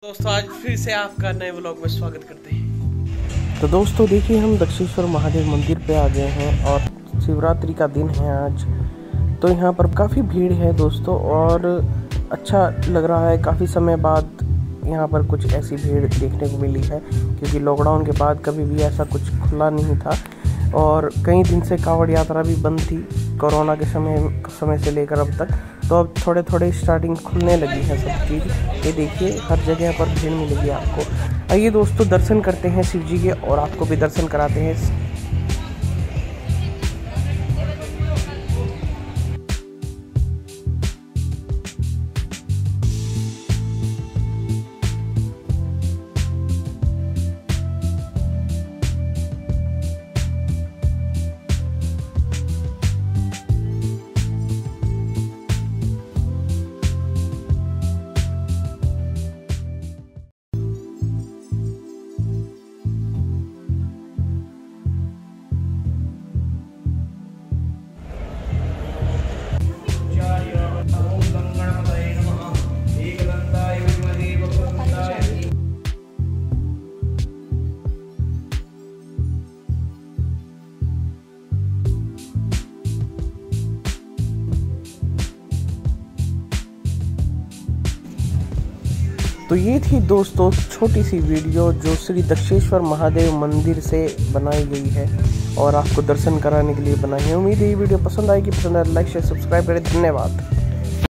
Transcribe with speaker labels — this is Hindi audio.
Speaker 1: दोस्तों आज फिर से आपका नए व्लॉग में स्वागत करते हैं।
Speaker 2: तो दोस्तों देखिए, हम दक्षेश्वर महादेव मंदिर पे आ गए हैं और शिवरात्रि का दिन है आज। तो यहाँ पर काफ़ी भीड़ है दोस्तों और अच्छा लग रहा है। काफ़ी समय बाद यहाँ पर कुछ ऐसी भीड़ देखने को मिली है, क्योंकि लॉकडाउन के बाद कभी भी ऐसा कुछ खुला नहीं था और कई दिन से कांवड़ यात्रा भी बंद थी कोरोना के समय से लेकर अब तक। तो अब थोड़े थोड़े स्टार्टिंग खुलने लगी है सब चीज़। ये देखिए, हर जगह पर भीड़ मिलेगी आपको। आइए दोस्तों, दर्शन करते हैं शिव जी के और आपको भी दर्शन कराते हैं। तो ये थी दोस्तों छोटी सी वीडियो जो श्री दक्षेश्वर महादेव मंदिर से बनाई गई है और आपको दर्शन कराने के लिए बनाई है। उम्मीद है ये वीडियो पसंद आएगी। पसंद आए लाइक शेयर सब्सक्राइब करें। धन्यवाद।